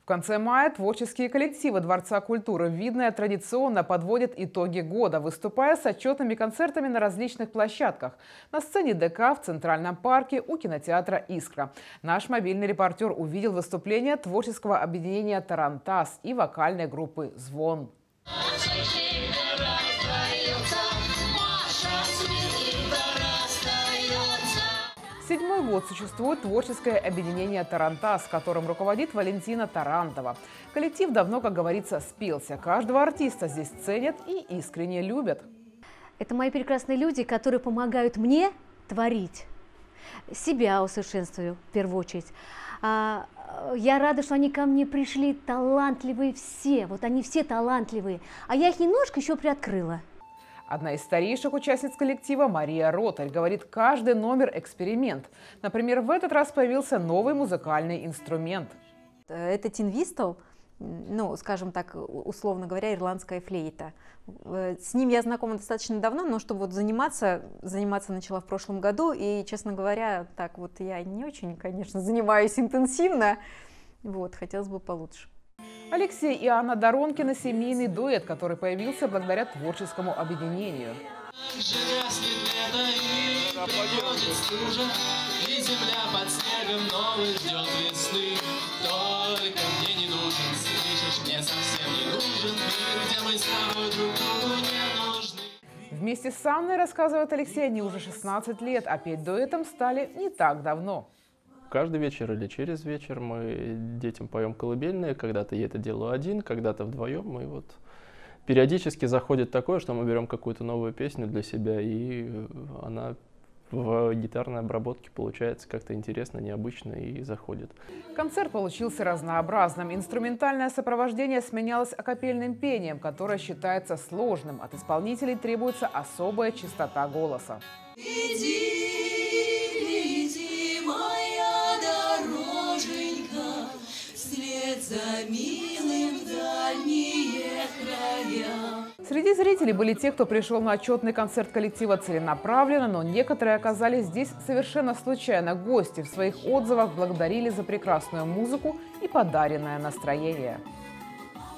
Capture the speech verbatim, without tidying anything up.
конце мая творческие коллективы Дворца культуры «Видное» традиционно подводят итоги года, выступая с отчетными концертами на различных площадках. На сцене ДК, в Центральном парке, у кинотеатра «Искра». Наш мобильный репортер увидел выступление творческого объединения «Тарантас» и вокальной группы «Звон». Седьмой год существует творческое объединение «Тарантас», которым руководит Валентина Тарантова. Коллектив давно, как говорится, спелся. Каждого артиста здесь ценят и искренне любят. Это мои прекрасные люди, которые помогают мне творить. Себя усовершенствую в первую очередь. Я рада, что они ко мне пришли талантливые все. Вот они все талантливые. А я их немножко еще приоткрыла. Одна из старейших участниц коллектива, Мария Ротарь, говорит, каждый номер – эксперимент. Например, в этот раз появился новый музыкальный инструмент. Это тинвистл, ну, скажем так, условно говоря, ирландская флейта. С ним я знакома достаточно давно, но чтобы вот заниматься, заниматься начала в прошлом году. И, честно говоря, так вот я не очень, конечно, занимаюсь интенсивно. Вот, хотелось бы получше. Алексей и Анна Доронкины – семейный дуэт, который появился благодаря творческому объединению. Вместе с Анной, рассказывает Алексей, они уже шестнадцать лет, а петь дуэтом стали не так давно. Каждый вечер или через вечер мы детям поем колыбельные. Когда-то я это делаю один, когда-то вдвоем. И вот периодически заходит такое, что мы берем какую-то новую песню для себя, и она в гитарной обработке получается как-то интересно, необычно и заходит. Концерт получился разнообразным. Инструментальное сопровождение сменялось акапельным пением, которое считается сложным. От исполнителей требуется особая чистота голоса. Среди зрителей были те, кто пришел на отчетный концерт коллектива целенаправленно, но некоторые оказались здесь совершенно случайно. Гости в своих отзывах благодарили за прекрасную музыку и подаренное настроение.